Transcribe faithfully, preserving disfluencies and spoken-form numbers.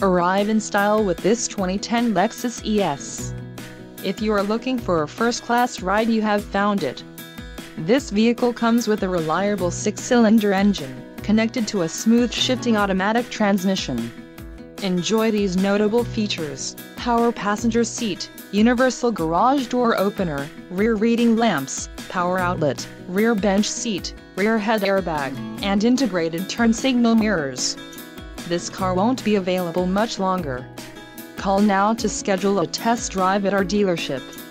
Arrive in style with this twenty ten Lexus E S. If you are looking for a first-class ride, you have found it. This vehicle comes with a reliable six-cylinder engine, connected to a smooth shifting automatic transmission. Enjoy these notable features: power passenger seat, universal garage door opener, rear reading lamps, power outlet, rear bench seat, rear head airbag, and integrated turn signal mirrors. This car won't be available much longer. Call now to schedule a test drive at our dealership.